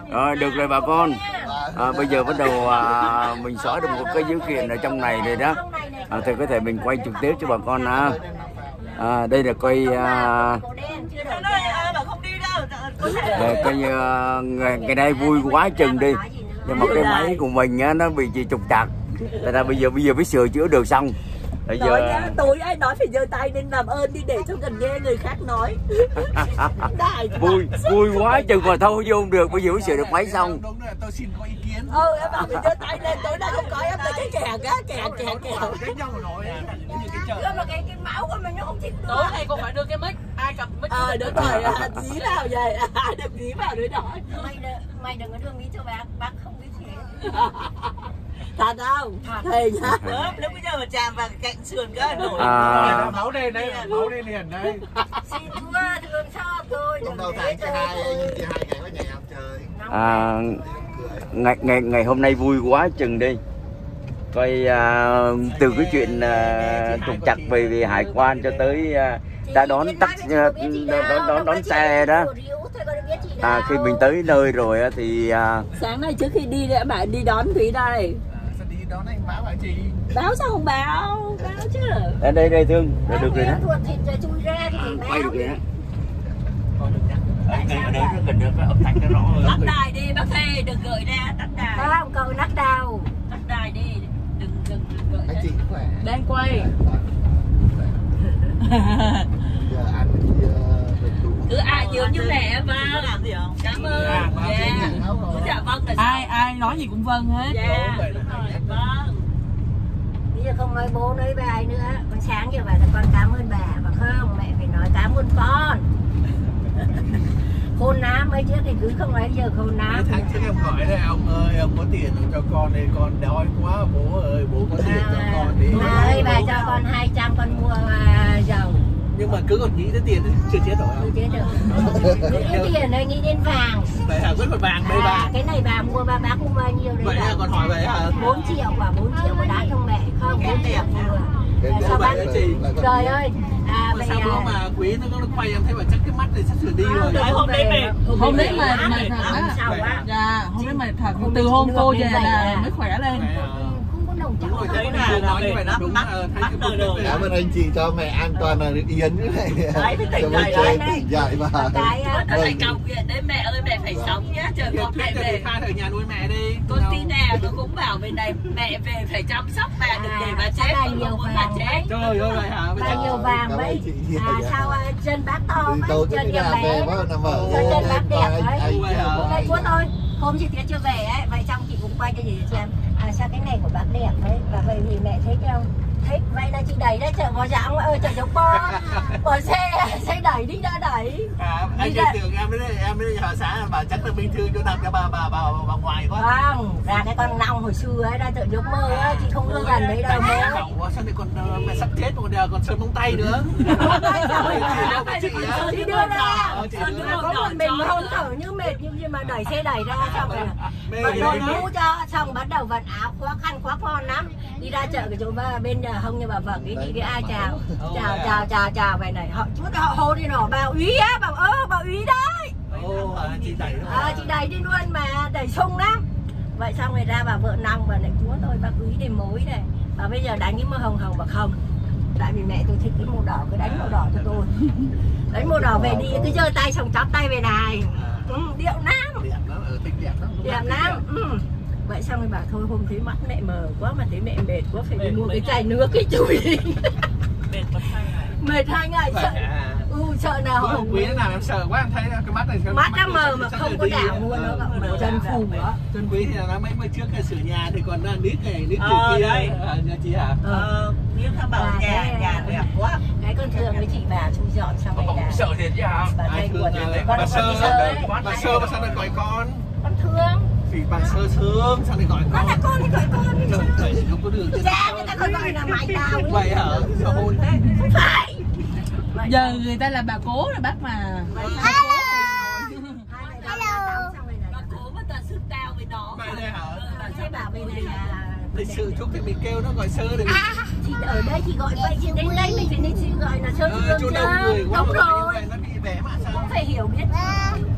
Rồi được rồi bà con. Bây giờ bắt đầu mình xóa được một cái dữ kiện ở trong này rồi đó. Thì có thể mình quay trực tiếp cho bà con. Đây là coi coi như ngày nay vui quá chừng đi, nhưng mà cái máy của mình á, nó bị trục trặc, tại ra bây giờ mới sửa chữa được xong. Bây giờ tôi ai nói phải giơ tay nên làm ơn đi để cho gần nghe người khác nói. vui quá chừng mà thôi vô không được, bây giờ mới sửa được máy xong. Đúng rồi, tôi xin có ý kiến. Em bảo mình giơ tay lên, tối nay không có em tới cái kèo Cái nhau rồi nhưng mà cái máu của mình nó không chịu được. Tối nay con phải đưa cái mic, ai cầm mic. Đúng rồi, dí vào vậy, ai được dí vào đấy đó. Mày đừng có đưa mí cho bác không biết thế. Thật không? Thề nhá. Lúc bây giờ mà chạm vào cạnh sườn cái nổi. Máu đây đấy, máu đây liền đây. Xin thua thương cho tôi. Không đâu tháng cho hai ngày có ngày không chơi. Ngày hôm nay vui quá chừng đi. Coi từ cái chuyện trục trặc về hải quan cho tới đã đón đón xe đó. Khi mình tới nơi rồi thì sáng nay trước khi đi đã bảo đi đón Thúy đây. Sao đi đón anh báo hả chị? Báo sao không báo chứ. Đây Thương, được rồi đó. Quay được rồi đó. Nó cần được âm thanh nó rõ hơn. Tắt đài đi bác Thê, đừng gửi ra tắt đài. Không, cậu nắp đầu. Tắt đài đi, đừng gửi. Anh chị khỏe. Đang quay. Giờ ăn cứ ai nhớ như mẹ mà làm gì không? Cảm ơn. Dạ vâng. Ai nói gì cũng vâng hết. Dạ đúng rồi, vâng. Bây giờ không nói bố nói bà nữa. Con sáng giờ bảo là con cảm ơn bà. Mà không, mẹ phải nói cảm ơn con. Khôn nám mấy trước thì cứ không nói giờ khôn nám. Tháng trước em gọi đấy, ông ơi ông có tiền cho con đây, con đói quá bố ơi, bố có tiền cho con đi. Bà ơi bà cho con 200 con mua dầu. Nhưng mà cứ còn nghĩ tới tiền thì chưa chết rồi. Chưa chết được. Nghĩ tiền này nghĩ đến vàng. Vậy hả, vẫn còn vàng đây bà. Cái này bà mua bác mua bao nhiêu đấy. Vậy là còn hỏi vậy hả? 4 triệu và 4 triệu có đá trong mẹ không? 4 triệu mua. Sao bác? Trời ơi. Mà sao bữa mà Quý nó quay em thấy mà chắc cái mắt này sắp sửa đi rồi. Hôm đấy mệt. Hôm đấy mệt thật á. Dạ, hôm đấy mệt thật. Từ hôm cô về là mới khỏe lên. Không có đồng chắc. Rồi đấy là về đó mắt đời. cảm ơn anh chị cho mẹ an toàn là Yến cái này. Đấy phải tỉnh dậy dậy đấy. Tỉnh dậy mà. Cái nó phải cầu nguyện đấy mẹ ơi, mẹ phải sống nhá, chờ con mẹ về. Pha ở nhà nuôi mẹ đi. Con tin nào nó cũng bảo bên này mẹ về phải chăm sóc bà, đừng để bà chết, con không muốn bà chết. Trời ơi vậy hả? Bao nhiêu vàng đấy. Sao chân bác to mấy, chân nhà bé. Chân bác đẹp đấy. Đây của tôi. Hôm chị Tiến chưa về ấy, vậy xong chị cũng quay cho chị xem. Sao cái này của bác đẹp đấy. Và vậy thì mẹ thấy không? Thích, vậy là chị đẩy đấy, chở vào dạng ơi, chở giống con. Bỏ xe đẩy đi ra đẩy. Anh tưởng em mới hỏi sáng bà chắc là bình thường cho đặt cho bà ngoài quá. Không, ra cái con nong hồi xưa ấy, ra chợ giấc mơ ấy, chị không ưa gần đấy đâu mơ. Sao này còn mẹ sắp chết mà còn sơn móng tay nữa. Chị đưa ra. Có một mình hôn thở như mệt nhưng mà đẩy xe đẩy ra xong rồi. Và đội mũ cho, xong bắt đầu vận áo khó khăn quá con lắm. Đi ra chợ cái chỗ bên hông như bà vợ cái ai chào vậy này, họ chút họ hôn đi nọ, bà úy á, bà úy đấy. Chị đẩy chị đẩy đi luôn mà đẩy sung lắm. Vậy xong rồi ra bà vợ nong và lại chúa tôi bác úy để mối này, và bây giờ đánh cái màu hồng bà không, tại vì mẹ tôi thích cái màu đỏ, cứ đánh màu đỏ cho tôi. Đánh màu đỏ về đi cứ giơ tay xong chóp tay về này. Điệu lắm. Đẹp lắm. Vậy xong rồi bảo thôi hôm thấy mắt mẹ mờ quá mà thấy mẹ mệt quá phải đi mua cái chai nước cái chùi. Mệt 2 ngày sợ. Sợ nào hồng Quý nào em sợ quá, em thấy cái mắt này mắt nó mờ mà không có đảo mua nữa, cậu chân phù đó. Chân Quý thì nó mấy trước sửa nhà thì còn nít này nít kia đây nhà chị hả? Nếu thằng bảo nhà đẹp quá. Cái con thường với chị bà chui dọn xong rồi là sợ thiệt chứ hả? Bà thay buồn bà sơ mà sao lại gọi con thương vì bà sơ sướng sao lại gọi con là con thì gọi con không có đường cha người ta còn gọi là mày đào vậy hả? Sao hôn thế? Không phải giờ người ta là bà cố rồi bác mà. Hello. Bà cố mà toàn sức tao với nó. Vậy đây hả? Thế bảo bên này là lịch sự chút thì mình kêu nó gọi sơ được. Chị ở đây chị gọi vậy, chị đến đây mình phải nên chị gọi là sơ đông người quá. Đúng rồi. Nó bị vẻ mà sao? Cũng phải hiểu biết.